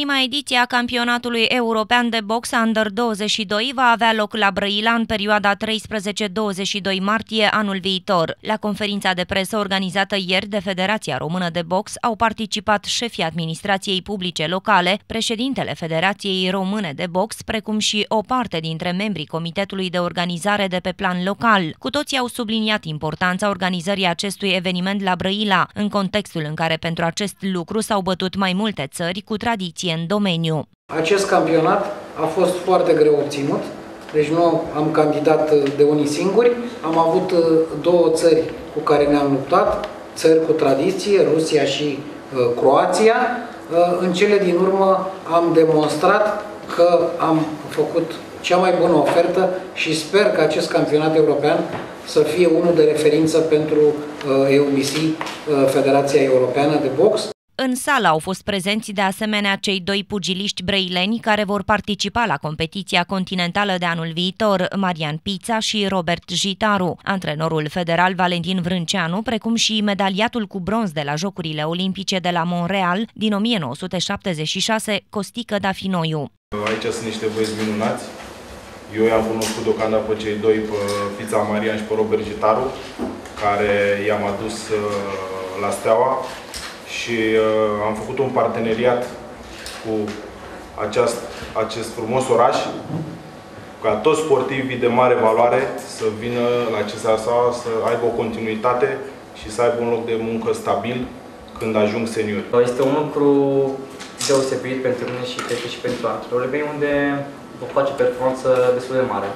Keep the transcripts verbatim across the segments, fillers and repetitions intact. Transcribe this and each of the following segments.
Prima ediție a campionatului european de box Under douăzeci și doi va avea loc la Brăila în perioada treisprezece douăzeci și doi martie anul viitor. La conferința de presă organizată ieri de Federația Română de Box au participat șefii administrației publice locale, președintele Federației Române de Box, precum și o parte dintre membrii Comitetului de Organizare de pe plan local. Cu toții au subliniat importanța organizării acestui eveniment la Brăila, în contextul în care pentru acest lucru s-au bătut mai multe țări cu tradiție în domeniu. Acest campionat a fost foarte greu obținut, deci nu am candidat de unii singuri, am avut două țări cu care ne-am luptat, țări cu tradiție, Rusia și uh, Croația. Uh, în cele din urmă am demonstrat că am făcut cea mai bună ofertă și sper că acest campionat european să fie unul de referință pentru uh, E U B C, uh, Federația Europeană de Box. În sală au fost prezenți de asemenea cei doi pugiliști brăileni care vor participa la competiția continentală de anul viitor, Marian Pița și Robert Jitaru, antrenorul federal Valentin Vrânceanu, precum și medaliatul cu bronz de la Jocurile Olimpice de la Montreal din o mie nouă sute șaptezeci și șase, Costică Dafinoiu. Aici sunt niște băieți minunați. Eu i-am cunoscut deocamdată pe cei doi, pe Pița Marian și pe Robert Jitaru, care i-am adus la Steaua. Și uh, am făcut un parteneriat cu aceast, acest frumos oraș, ca toți sportivii de mare valoare să vină la C S A, să aibă o continuitate și să aibă un loc de muncă stabil când ajung seniori. Este un lucru deosebit pentru mine și cred că și pentru antrenorii mei, unde vom face performanță destul de mare.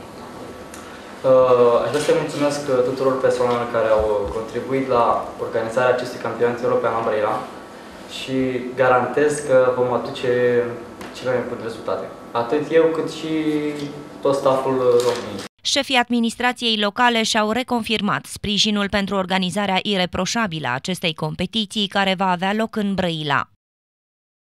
Aș vrea să-i mulțumesc tuturor persoanelor care au contribuit la organizarea acestui campionat european la Brăila și garantez că vom aduce cele mai bune rezultate. Atât eu cât și tot stafful României. Șefii administrației locale și-au reconfirmat sprijinul pentru organizarea ireproșabilă a acestei competiții care va avea loc în Brăila.